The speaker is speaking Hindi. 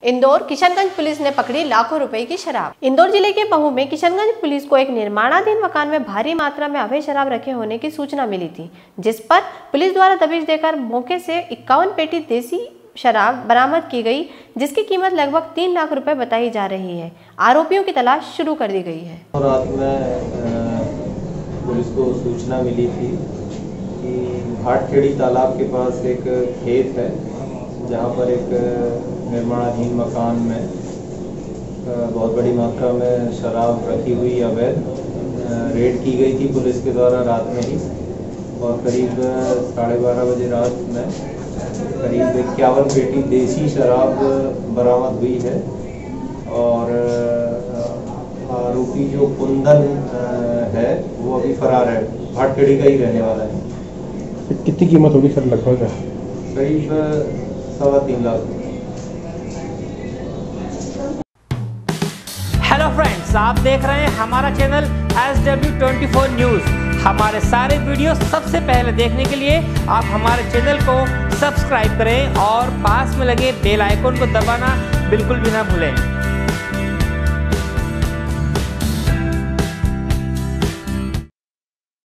इंदौर किशनगंज पुलिस ने पकड़ी लाखों रुपए की शराब। इंदौर जिले के महू में किशनगंज पुलिस को एक निर्माणाधीन मकान में भारी मात्रा में अवैध शराब रखे होने की सूचना मिली थी, जिस पर पुलिस द्वारा दबिश देकर मौके से 51 पेटी देसी शराब बरामद की गई, जिसकी कीमत लगभग 3 लाख रुपए बताई जा रही है। आरोपियों की तलाश शुरू कर दी गई है। रात में पुलिस को सूचना मिली थी कि भाटखेड़ी तालाब के पास एक खेत है, जहाँ पर एक निर्माणाधीन मकान में बहुत बड़ी मात्रा में शराब रखी हुई अवैध रेड की गई थी पुलिस के द्वारा रात में ही। और करीब 12:30 बजे रात में करीब 51 पेटी देसी शराब बरामद हुई है। और आरोपी जो कुंदन है वो अभी फरार है, भाटखेड़ी का ही रहने वाला है। कितनी कीमत होगी सर लगभग? करीब 3.25 लाख। हेलो फ्रेंड्स, आप देख रहे हैं हमारा चैनल SW24 न्यूज़। हमारे सारे वीडियो सबसे पहले देखने के लिए आप हमारे चैनल को सब्सक्राइब करें और पास में लगे बेल आइकन को दबाना बिल्कुल भी ना भूलें।